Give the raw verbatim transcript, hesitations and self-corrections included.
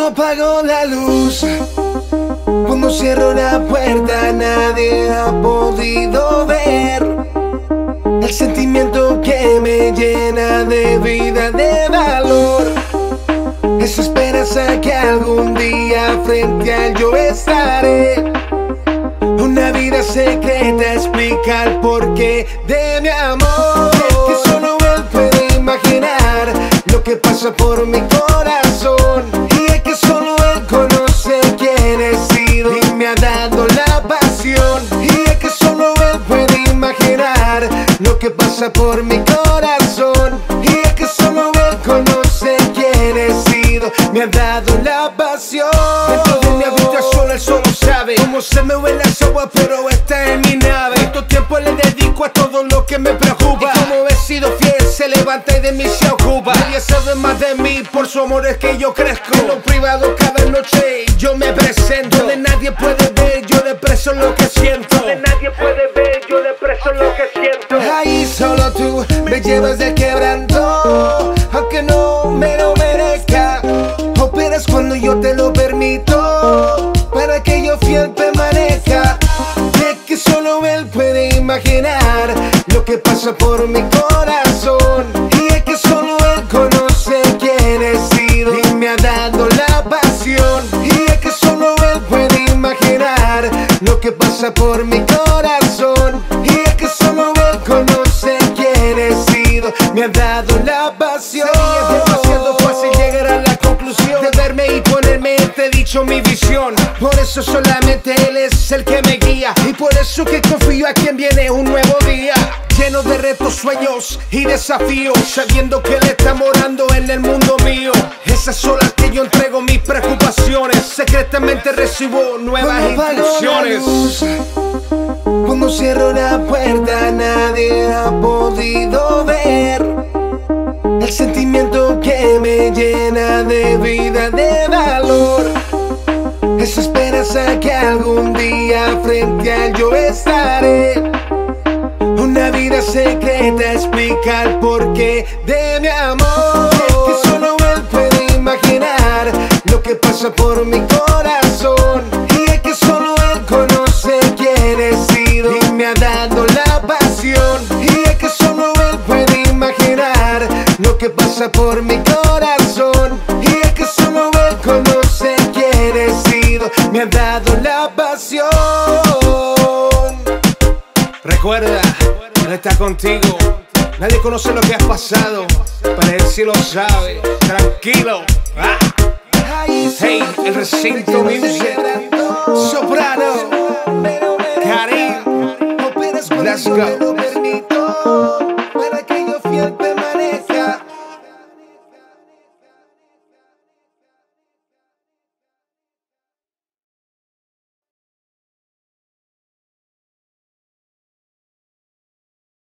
apago la luz, cuando cierro la puerta, nadie ha podido ver el sentimiento que me llena de vida, de valor. Esa esperanza que algún día frente a él yo estaré. Una vida secreta explica el porqué de mi amor, que solo él puede imaginar lo que pasa por mi corazón. Y es que solo él conoce quién he sido y me ha dado la pasión. Y es que solo él puede imaginar lo que pasa por mi corazón. Y es que solo él conoce quién he sido, me ha dado la pasión. Dentro de mi habitación él solo sabe cómo se me ven las aguas, pero está en mi nave. Tanto tiempo le dedico a todo lo que me preocupa, y como he sido fiel se levanta y de mí se ocupa. Nadie sabe más de mí, por su amor es que yo crezco. En lo privado cada noche yo me presento, donde nadie puede ver, yo le expreso lo que siento. Donde nadie puede ver, yo le expreso lo que siento. Ahí solo tú me llevas de quebranto, aunque no me lo merezca. Operas cuando yo te lo permito, para que yo fiel permanezca. Es que solo él puede imaginar lo que pasa por mi corazón. Y es que solo él conoce quién he sido y me ha dado la pasión. Y es que solo él puede imaginar lo que pasa por mi corazón. Y es que solo él conoce quién he sido, me ha dado la pasión. Sí, es demasiado fácil llegar a la conclusión de verme y ponerme entre dicho mi visión. Por eso solamente él es el que me guía, y por eso que confío a quien viene un nuevo día, lleno de retos, sueños y desafíos, sabiendo que él está morando en el mundo mío. Esas son las que yo entrego mis preocupaciones, secretamente recibo nuevas instrucciones. Cuando cierro la puerta, nadie ha podido ver el sentimiento que me llena de vida, de valor. Esa esperanza que algún día frente a él yo estaré. Una vida secreta explica el porqué de mi amor. Es que solo él puede imaginar lo que pasa por mi corazón. Y es que solo él conoce quién he sido y me ha dado la pasión. Y es que solo él puede imaginar lo que pasa por mi corazón. Y es que solo él conoce quién he sido, me ha dado la pasión. Recuerda, él está contigo. Nadie conoce lo que has pasado, pero él sí lo sabe. Tranquilo. Ah. Hey, el recinto music. Soprano. Karim. Let's go.